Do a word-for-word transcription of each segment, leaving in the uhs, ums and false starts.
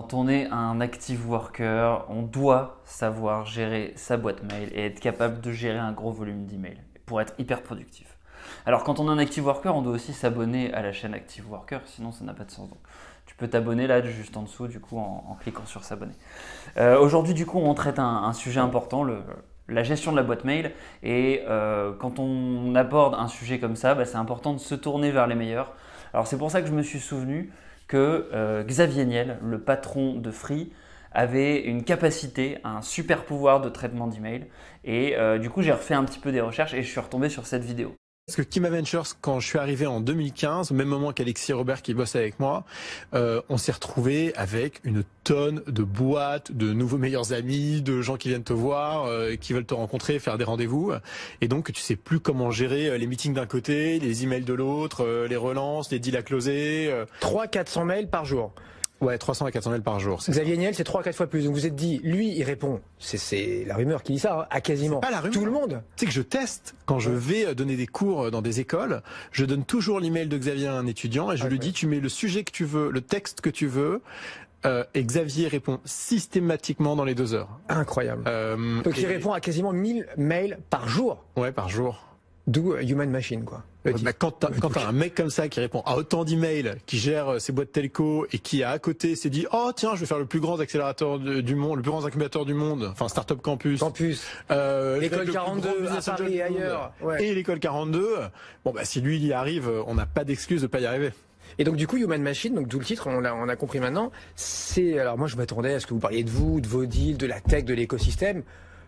Quand on est un active worker, on doit savoir gérer sa boîte mail et être capable de gérer un gros volume d'emails pour être hyper productif. Alors quand on est un active worker, on doit aussi s'abonner à la chaîne active worker, sinon ça n'a pas de sens. Donc, tu peux t'abonner là juste en dessous du coup en, en cliquant sur s'abonner. Euh, Aujourd'hui du coup on traite un, un sujet important, le, la gestion de la boîte mail, et euh, quand on aborde un sujet comme ça, bah, c'est important de se tourner vers les meilleurs. Alors c'est pour ça que je me suis souvenu que euh, Xavier Niel, le patron de Free, avait une capacité, un super pouvoir de traitement d'email, et euh, du coup j'ai refait un petit peu des recherches et je suis retombé sur cette vidéo. Parce que Kima Ventures, quand je suis arrivé en deux mille quinze, au même moment qu'Alexis Robert qui bosse avec moi, euh, on s'est retrouvé avec une tonne de boîtes, de nouveaux meilleurs amis, de gens qui viennent te voir, euh, qui veulent te rencontrer, faire des rendez-vous. Et donc, tu sais plus comment gérer les meetings d'un côté, les emails de l'autre, euh, les relances, les deals à closer. Euh. trois à quatre cents mails par jour. Ouais, trois cents à quatre cents mails par jour. Xavier Niel, c'est trois à quatre fois plus. Donc vous vous êtes dit, lui, il répond, c'est la rumeur qui dit ça, hein, à quasiment pas la rumeur. Tout le monde. Tu sais que je teste, quand je vais donner des cours dans des écoles, je donne toujours l'email de Xavier à un étudiant et je okay. lui dis, tu mets le sujet que tu veux, le texte que tu veux, euh, et Xavier répond systématiquement dans les deux heures. Incroyable. Euh, Donc et... il répond à quasiment mille mails par jour. Ouais, par jour. D'où Human Machine, quoi. Bah, quand t'as quand un mec comme ça qui répond à autant d'emails, qui gère ses boîtes telco et qui à côté s'est dit oh tiens je vais faire le plus grand accélérateur de, du monde, le plus grand incubateur du monde, enfin Startup Campus, Campus, euh, l'école quarante-deux à Paris et ailleurs, ouais. Et l'école quarante-deux, bon bah si lui il y arrive, on n'a pas d'excuse de pas y arriver. Et donc du coup Human Machine, donc d'où le titre, on a, on a compris maintenant. C'est alors moi je m'attendais à ce que vous parliez de vous, de vos deals, de la tech, de l'écosystème.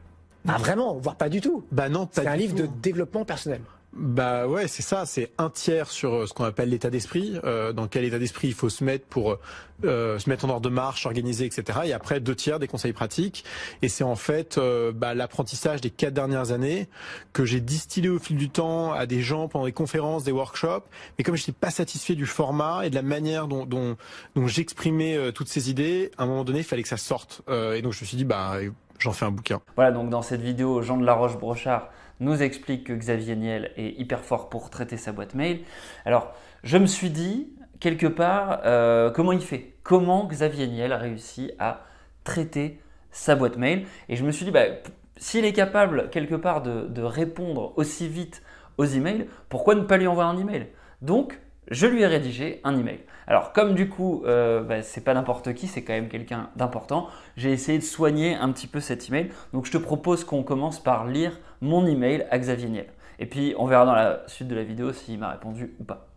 Pas vraiment, voire pas du tout. Bah non, pas c'est un du livre tout. de développement personnel. Bah ouais, c'est ça, c'est un tiers sur ce qu'on appelle l'état d'esprit, euh, dans quel état d'esprit il faut se mettre pour euh, se mettre en ordre de marche, organiser, et cetera. Et après, deux tiers des conseils pratiques. Et c'est en fait euh, bah, l'apprentissage des quatre dernières années que j'ai distillé au fil du temps à des gens pendant des conférences, des workshops. Mais comme je n'étais pas satisfait du format et de la manière dont, dont, dont j'exprimais euh, toutes ces idées, à un moment donné, il fallait que ça sorte. Euh, et donc je me suis dit, bah j'en fais un bouquin. Voilà, donc dans cette vidéo, Jean de la Roche-Brochard nous explique que Xavier Niel est hyper fort pour traiter sa boîte mail. Alors, je me suis dit, quelque part, euh, comment il fait? Comment Xavier Niel réussit à traiter sa boîte mail? Et je me suis dit, bah, s'il est capable, quelque part, de, de répondre aussi vite aux emails, pourquoi ne pas lui envoyer un email? Donc, je lui ai rédigé un email. Alors comme du coup, euh, bah, c'est pas n'importe qui, c'est quand même quelqu'un d'important, j'ai essayé de soigner un petit peu cet email. Donc je te propose qu'on commence par lire mon email à Xavier Niel. Et puis on verra dans la suite de la vidéo s'il m'a répondu ou pas.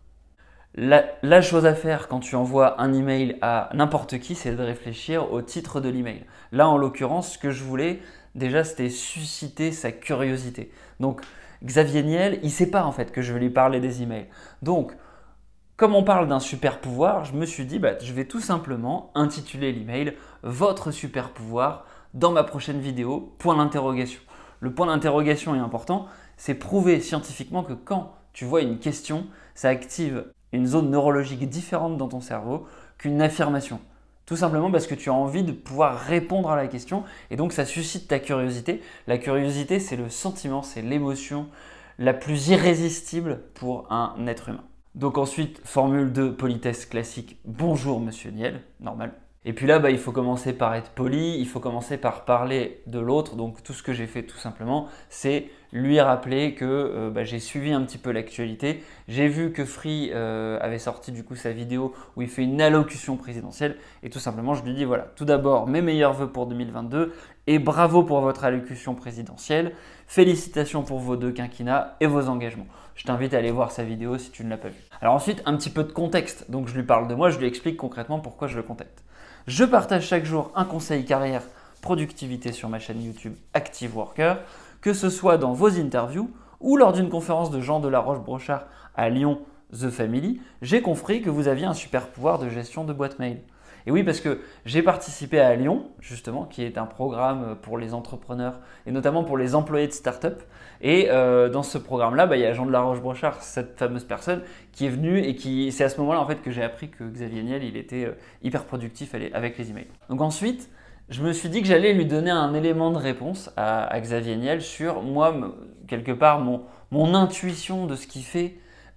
La, la chose à faire quand tu envoies un email à n'importe qui, c'est de réfléchir au titre de l'email. Là en l'occurrence, ce que je voulais déjà, c'était susciter sa curiosité. Donc Xavier Niel, il ne sait pas en fait que je vais lui parler des emails. Donc comme on parle d'un super pouvoir, je me suis dit, bah, je vais tout simplement intituler l'email « Votre super pouvoir » dans ma prochaine vidéo, point d'interrogation. Le point d'interrogation est important, c'est prouver scientifiquement que quand tu vois une question, ça active une zone neurologique différente dans ton cerveau qu'une affirmation. Tout simplement parce que tu as envie de pouvoir répondre à la question et donc ça suscite ta curiosité. La curiosité, c'est le sentiment, c'est l'émotion la plus irrésistible pour un être humain. Donc ensuite, formule de politesse classique, bonjour monsieur Niel, normal. Et puis là, bah, il faut commencer par être poli, il faut commencer par parler de l'autre. Donc tout ce que j'ai fait tout simplement, c'est lui rappeler que euh, bah, j'ai suivi un petit peu l'actualité. J'ai vu que Free euh, avait sorti du coup sa vidéo où il fait une allocution présidentielle. Et tout simplement, je lui dis voilà, tout d'abord, mes meilleurs vœux pour deux mille vingt-deux et bravo pour votre allocution présidentielle. Félicitations pour vos deux quinquennats et vos engagements. Je t'invite à aller voir sa vidéo si tu ne l'as pas vue. Alors ensuite, un petit peu de contexte. Donc je lui parle de moi, je lui explique concrètement pourquoi je le contacte. Je partage chaque jour un conseil carrière productivité sur ma chaîne YouTube Active Worker, que ce soit dans vos interviews ou lors d'une conférence de Jean de la Roche-Brochard à Lyon, The Family, j'ai compris que vous aviez un super pouvoir de gestion de boîte mail. Et oui, parce que j'ai participé à Lyon, justement, qui est un programme pour les entrepreneurs et notamment pour les employés de start-up. Et euh, dans ce programme-là, bah, il y a Jean de la Roche-Brochard, cette fameuse personne, qui est venue et qui, c'est à ce moment-là en fait que j'ai appris que Xavier Niel, il était euh, hyper productif avec les emails. Donc ensuite, je me suis dit que j'allais lui donner un élément de réponse à, à Xavier Niel sur moi, quelque part, mon, mon intuition de ce qu'il fait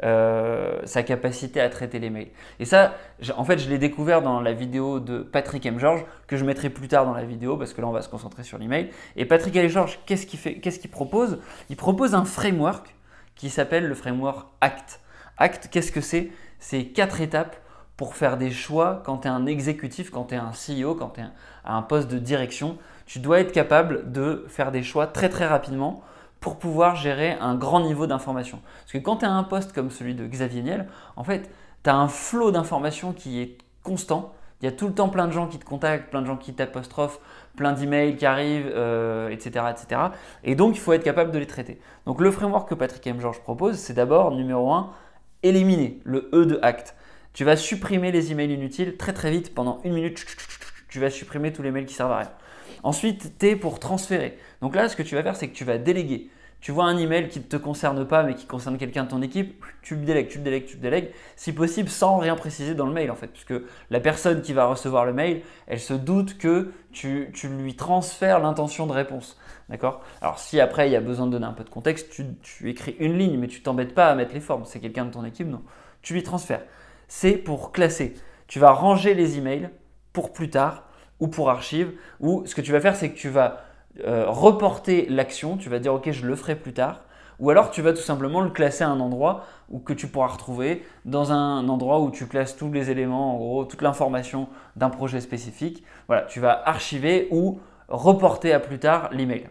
euh, sa capacité à traiter les mails. Et ça, en fait, je l'ai découvert dans la vidéo de Patrick M. Georges, que je mettrai plus tard dans la vidéo, parce que là, on va se concentrer sur l'email. Et Patrick M. Georges, qu'est-ce qu'il fait, qu'est-ce qu'il propose? Il propose un framework qui s'appelle le framework ACT. ACT, qu'est-ce que c'est? C'est quatre étapes pour faire des choix quand tu es un exécutif, quand tu es un C E O, quand tu es à un poste de direction. Tu dois être capable de faire des choix très très rapidement pour pouvoir gérer un grand niveau d'information. Parce que quand tu as un poste comme celui de Xavier Niel, en fait, tu as un flot d'informations qui est constant. Il y a tout le temps plein de gens qui te contactent, plein de gens qui t'apostrophent, plein d'emails qui arrivent, euh, et cetera, et cetera. Et donc, il faut être capable de les traiter. Donc, le framework que Patrick M. Georges propose, c'est d'abord, numéro un, éliminer le E de ACT. Tu vas supprimer les emails inutiles très très vite pendant une minute. Tu vas supprimer tous les mails qui servent à rien. Ensuite, T pour transférer. Donc là, ce que tu vas faire, c'est que tu vas déléguer. Tu vois un email qui ne te concerne pas, mais qui concerne quelqu'un de ton équipe, tu le délègues, tu le délègues, tu le délègues, si possible sans rien préciser dans le mail en fait. Puisque la personne qui va recevoir le mail, elle se doute que tu, tu lui transfères l'intention de réponse. D'accord? Alors si après il y a besoin de donner un peu de contexte, tu, tu écris une ligne, mais tu t'embêtes pas à mettre les formes. C'est quelqu'un de ton équipe, non. Tu lui transfères. C'est pour classer. Tu vas ranger les emails pour plus tard ou pour archive, ou ce que tu vas faire, c'est que tu vas euh, reporter l'action, tu vas dire ok, je le ferai plus tard, ou alors tu vas tout simplement le classer à un endroit où que tu pourras retrouver dans un endroit où tu classes tous les éléments, en gros, toute l'information d'un projet spécifique. Voilà, tu vas archiver ou reporter à plus tard l'email.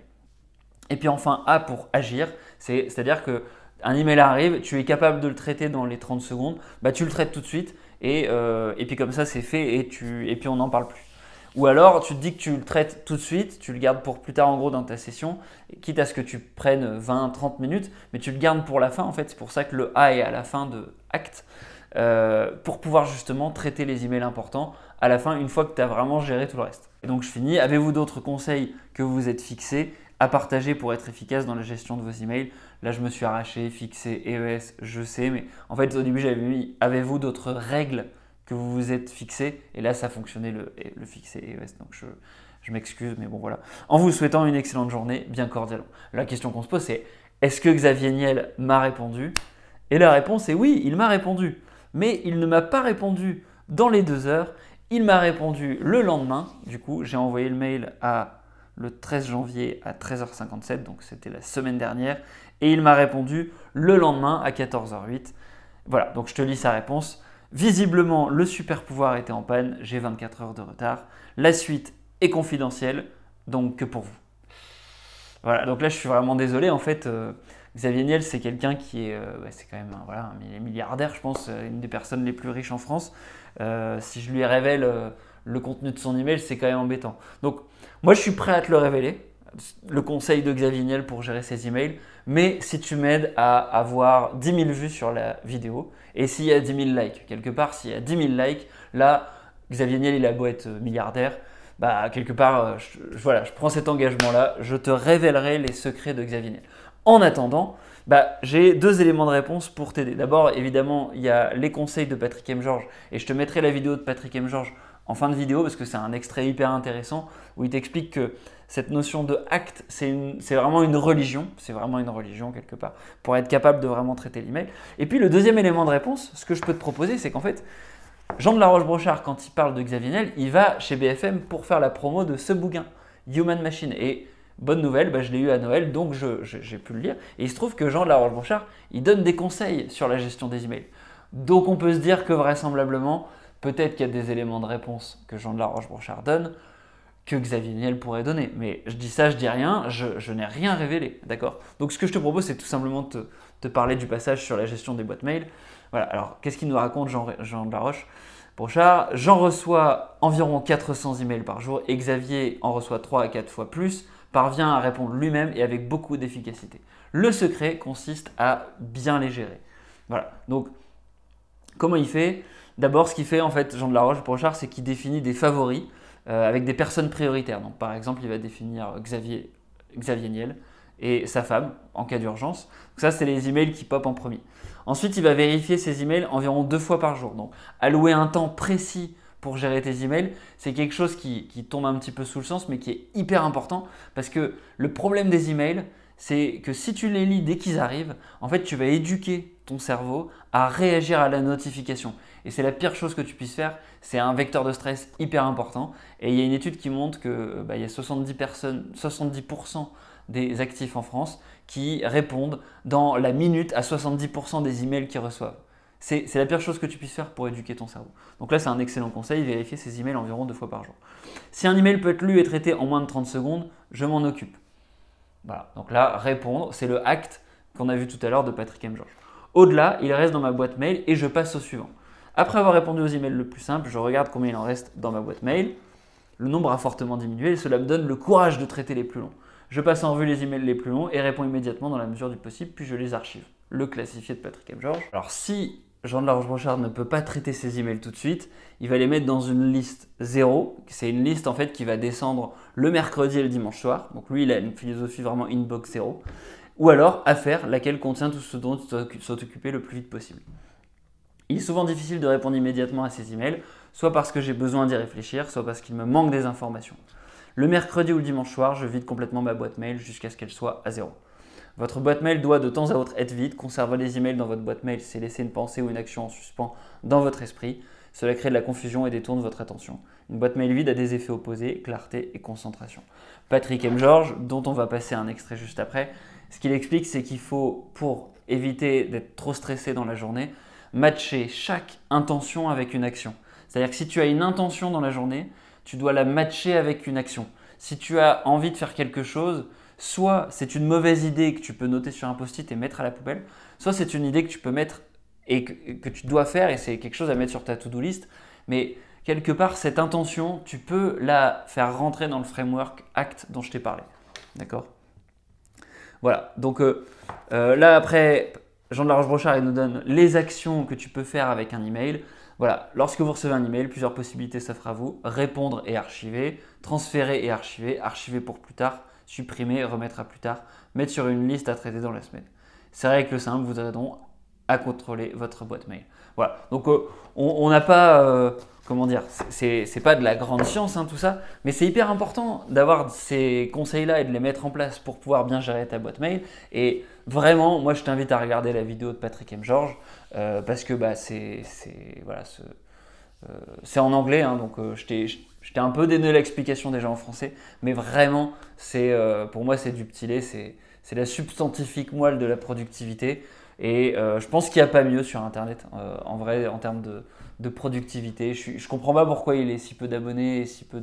Et puis enfin, A pour agir, c'est, c'est-à-dire que un email arrive, tu es capable de le traiter dans les trente secondes, bah, tu le traites tout de suite et, euh, et puis comme ça c'est fait et, tu, et puis on n'en parle plus. Ou alors tu te dis que tu le traites tout de suite, tu le gardes pour plus tard en gros dans ta session, quitte à ce que tu prennes vingt à trente minutes, mais tu le gardes pour la fin en fait, c'est pour ça que le A est à la fin de ACT, euh, pour pouvoir justement traiter les emails importants à la fin une fois que tu as vraiment géré tout le reste. Et donc je finis, avez-vous d'autres conseils que vous vous êtes fixés à partager pour être efficace dans la gestion de vos emails? Là je me suis arraché, fixé E E S, je sais, mais en fait au début j'avais mis avez-vous d'autres règles que vous vous êtes fixé, et là ça fonctionnait le, le fixé E E S, donc je, je m'excuse, mais bon voilà. En vous souhaitant une excellente journée, bien cordialement. La question qu'on se pose c'est, est-ce que Xavier Niel m'a répondu? Et la réponse est oui, il m'a répondu, mais il ne m'a pas répondu dans les deux heures, il m'a répondu le lendemain, du coup j'ai envoyé le mail à le treize janvier à treize heures cinquante-sept, donc c'était la semaine dernière, et il m'a répondu le lendemain à quatorze heures huit. Voilà, donc je te lis sa réponse. Visiblement, le super pouvoir était en panne, j'ai vingt-quatre heures de retard. La suite est confidentielle, donc que pour vous. Voilà, donc là je suis vraiment désolé. En fait, euh, Xavier Niel, c'est quelqu'un qui est, euh, bah, c'est quand même voilà, un milliardaire, je pense, une des personnes les plus riches en France. Euh, si je lui révèle euh, le contenu de son email, c'est quand même embêtant. Donc, moi je suis prêt à te le révéler, le conseil de Xavier Niel pour gérer ses emails. Mais si tu m'aides à avoir dix mille vues sur la vidéo, et s'il y a dix mille likes, quelque part, s'il y a dix mille likes, là, Xavier Niel, il a beau être milliardaire, bah, quelque part, je, je, voilà, je prends cet engagement-là, je te révélerai les secrets de Xavier Niel. En attendant, bah, j'ai deux éléments de réponse pour t'aider. D'abord, évidemment, il y a les conseils de Patrick M. Georges, et je te mettrai la vidéo de Patrick M. Georges en fin de vidéo parce que c'est un extrait hyper intéressant où il t'explique que cette notion de acte, c'est vraiment une religion, c'est vraiment une religion quelque part, pour être capable de vraiment traiter l'email. Et puis le deuxième élément de réponse, ce que je peux te proposer, c'est qu'en fait, Jean de la Roche-Brochard, quand il parle de Xavier Niel, il va chez B F M pour faire la promo de ce bouquin, Human Machine. Et bonne nouvelle, bah, je l'ai eu à Noël, donc j'ai pu le lire. Et il se trouve que Jean de la Roche-Brochard, il donne des conseils sur la gestion des emails. Donc on peut se dire que vraisemblablement, peut-être qu'il y a des éléments de réponse que Jean de la Roche-Brochard donne, que Xavier Niel pourrait donner. Mais je dis ça, je dis rien, je, je n'ai rien révélé, d'accord? Donc ce que je te propose, c'est tout simplement de te, te parler du passage sur la gestion des boîtes mail. Voilà, alors qu'est-ce qu'il nous raconte Jean, Jean de la Roche-Brochard? J'en reçois environ quatre cents emails par jour et Xavier en reçoit trois à quatre fois plus, parvient à répondre lui-même et avec beaucoup d'efficacité. Le secret consiste à bien les gérer. Voilà, donc comment il fait? D'abord, ce qu'il fait en fait, Jean de la Roche-Brochard, c'est qu'il définit des favoris euh, avec des personnes prioritaires. Donc, par exemple, il va définir Xavier, Xavier Niel et sa femme en cas d'urgence. Donc ça, c'est les emails qui popent en premier. Ensuite, il va vérifier ses emails environ deux fois par jour. Donc, allouer un temps précis pour gérer tes emails, c'est quelque chose qui, qui tombe un petit peu sous le sens, mais qui est hyper important parce que le problème des emails, c'est que si tu les lis dès qu'ils arrivent, en fait, tu vas éduquer ton cerveau à réagir à la notification. Et c'est la pire chose que tu puisses faire. C'est un vecteur de stress hyper important. Et il y a une étude qui montre que bah, il y a soixante-dix personnes, soixante-dix pour cent des actifs en France qui répondent dans la minute à soixante-dix pour cent des emails qu'ils reçoivent. C'est la pire chose que tu puisses faire pour éduquer ton cerveau. Donc là, c'est un excellent conseil, vérifier ses emails environ deux fois par jour. Si un email peut être lu et traité en moins de trente secondes, je m'en occupe. Voilà, donc là, répondre, c'est le acte qu'on a vu tout à l'heure de Patrick M. Georges. Au-delà, il reste dans ma boîte mail et je passe au suivant. Après avoir répondu aux emails le plus simple, je regarde combien il en reste dans ma boîte mail. Le nombre a fortement diminué et cela me donne le courage de traiter les plus longs. Je passe en revue les emails les plus longs et réponds immédiatement dans la mesure du possible, puis je les archive. Le classifié de Patrick M. Georges. Alors si Jean de la Rochebrochard ne peut pas traiter ses emails tout de suite, il va les mettre dans une liste zéro. C'est une liste en fait qui va descendre le mercredi et le dimanche soir. Donc lui, il a une philosophie vraiment inbox zéro. Ou alors affaire, laquelle contient tout ce dont il doit s'occuper le plus vite possible. Il est souvent difficile de répondre immédiatement à ces emails, soit parce que j'ai besoin d'y réfléchir, soit parce qu'il me manque des informations. Le mercredi ou le dimanche soir, je vide complètement ma boîte mail jusqu'à ce qu'elle soit à zéro. Votre boîte mail doit de temps à autre être vide. Conserver les emails dans votre boîte mail, c'est laisser une pensée ou une action en suspens dans votre esprit. Cela crée de la confusion et détourne votre attention. Une boîte mail vide a des effets opposés, clarté et concentration. Patrick M. Georges, dont on va passer un extrait juste après, ce qu'il explique, c'est qu'il faut, pour éviter d'être trop stressé dans la journée, matcher chaque intention avec une action. C'est-à-dire que si tu as une intention dans la journée, tu dois la matcher avec une action. Si tu as envie de faire quelque chose, soit c'est une mauvaise idée que tu peux noter sur un post-it et mettre à la poubelle, soit c'est une idée que tu peux mettre et que, que tu dois faire et c'est quelque chose à mettre sur ta to-do list. Mais quelque part, cette intention, tu peux la faire rentrer dans le framework ACT dont je t'ai parlé. D'accord ? Voilà. Donc euh, euh, là, après, Jean de la Rochebrochard, il nous donne les actions que tu peux faire avec un email. Voilà, lorsque vous recevez un email, plusieurs possibilités s'offrent à vous. Répondre et archiver, transférer et archiver, archiver pour plus tard, supprimer, remettre à plus tard, mettre sur une liste à traiter dans la semaine. Ces règles simples vous aideront à contrôler votre boîte mail. Voilà, donc euh, on n'a pas, euh, comment dire, c'est pas de la grande science hein, tout ça, mais c'est hyper important d'avoir ces conseils-là et de les mettre en place pour pouvoir bien gérer ta boîte mail. Et vraiment, moi je t'invite à regarder la vidéo de Patrick M. Georges euh, parce que bah, c'est voilà, euh, c'est en anglais, hein, donc euh, je t'ai un peu donné l'explication déjà en français, mais vraiment, c'est euh, pour moi c'est du petit lait, c'est la substantifique moelle de la productivité. Et euh, je pense qu'il n'y a pas mieux sur Internet, euh, en vrai, en termes de, de productivité. Je ne comprends pas pourquoi il est si peu d'abonnés et si peu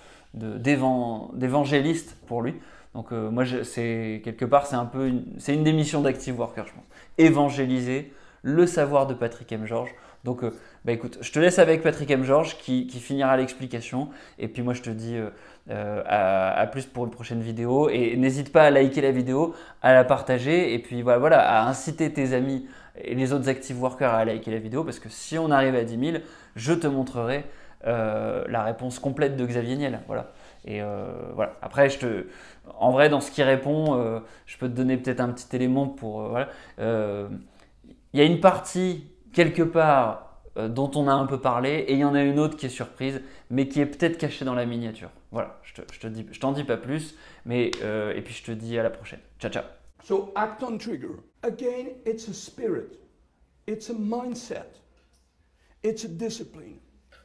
d'évangélistes pour lui. Donc euh, moi, c'est quelque part, c'est un peu une, c'est une des missions d'Active Worker, je pense. Évangéliser le savoir de Patrick M. Georges. Donc euh, bah écoute, je te laisse avec Patrick M. Georges qui, qui finira l'explication. Et puis moi, je te dis euh, euh, à, à plus pour une prochaine vidéo. Et n'hésite pas à liker la vidéo, à la partager. Et puis voilà, voilà, à inciter tes amis et les autres Active Workers à liker la vidéo. Parce que si on arrive à dix mille, je te montrerai euh, la réponse complète de Xavier Niel. Voilà. Et euh, voilà. Après, je te, en vrai, dans ce qui répond, euh, je peux te donner peut-être un petit élément pour. Euh, voilà. Euh, il y a une partie quelque part euh, dont on a un peu parlé et il y en a une autre qui est surprise, mais qui est peut-être cachée dans la miniature. Voilà. Je te, je te dis, je t'en dis pas plus, mais euh, et puis je te dis à la prochaine. Ciao, ciao. So act on trigger. Again, it's a spirit. It's a mindset. It's a discipline.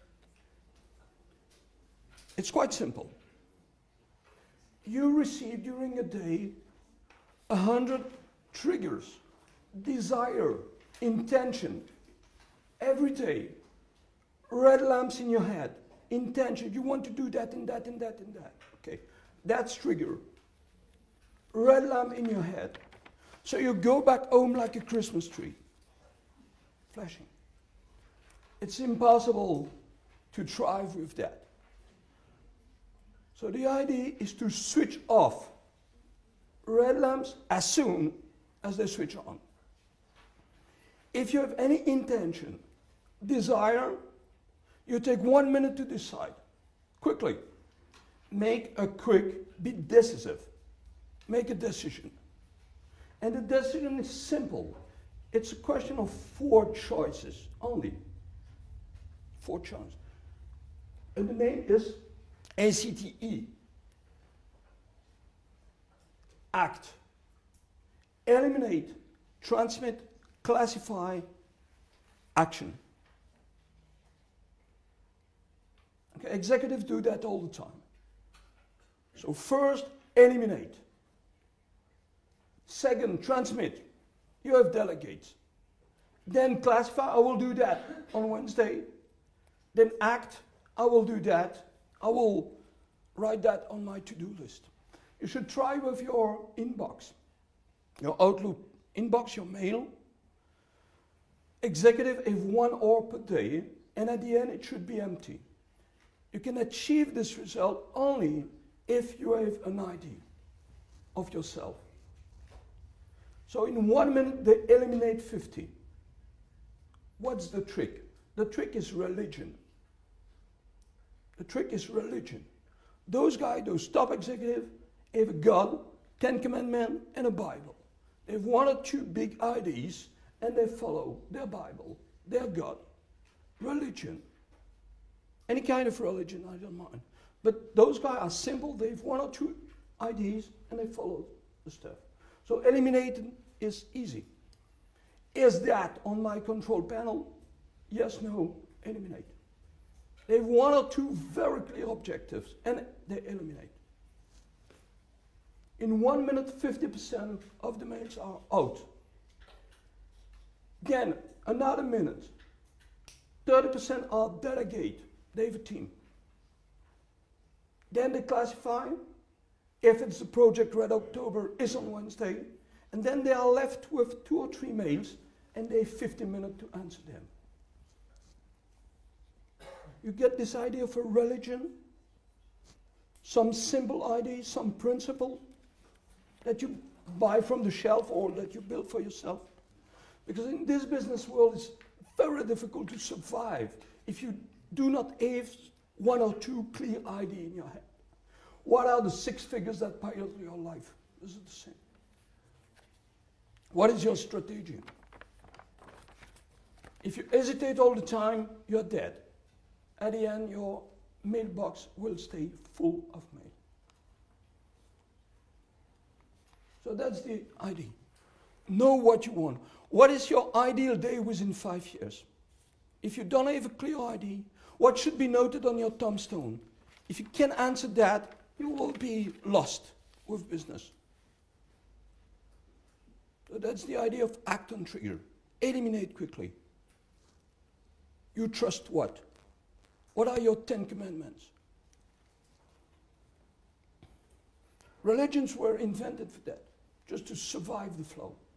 It's quite simple. You receive during a day a hundred triggers, desire, intention, every day. Red lamps in your head, intention, you want to do that and that and that and that. Okay, that's trigger. Red lamp in your head. So you go back home like a Christmas tree, flashing. It's impossible to thrive with that. So the idea is to switch off red lamps as soon as they switch on. If you have any intention, desire, you take one minute to decide. Quickly. Make a quick, be decisive. Make a decision. And the decision is simple. It's a question of four choices only. Four choices. And the name is A C T E. Act. eliminate, transmit, classify, action. Okay, executives do that all the time. So first, eliminate. Second, transmit. You have delegates. Then classify, I will do that on Wednesday. Then act, I will do that. I will write that on my to-do list. You should try with your inbox, your Outlook inbox, your mail. Executive have one hour per day, and at the end it should be empty. You can achieve this result only if you have an idea of yourself. So in one minute they eliminate fifty. What's the trick? The trick is religion. The trick is religion. Those guys, those top executives, have a God, Ten Commandments, and a Bible. They have one or two big ideas, and they follow their Bible, their God, religion. Any kind of religion, I don't mind. But those guys are simple, they have one or two ideas, and they follow the stuff. So eliminating is easy. Is that on my control panel? Yes, no, eliminate. They have one or two very clear objectives, and they eliminate. In one minute, fifty percent of the mails are out. Then, another minute, thirty percent are delegate. They have a team. Then they classify. If it's the project Red October is on Wednesday, and then they are left with two or three mails, and they have fifty minutes to answer them. You get this idea of a religion, some simple ideas, some principle that you buy from the shelf or that you build for yourself. Because in this business world, it's very difficult to survive if you do not have one or two clear ideas in your head. What are the six figures that pilot your life? This is the same. What is your strategy? If you hesitate all the time, you're dead. At the end, your mailbox will stay full of mail. So that's the idea. Know what you want. What is your ideal day within five years? If you don't have a clear idea, what should be noted on your tombstone? If you can answer that, you will be lost with business. So that's the idea of act on trigger. Eliminate quickly. You trust what? What are your Ten Commandments? Religions were invented for that, just to survive the flow.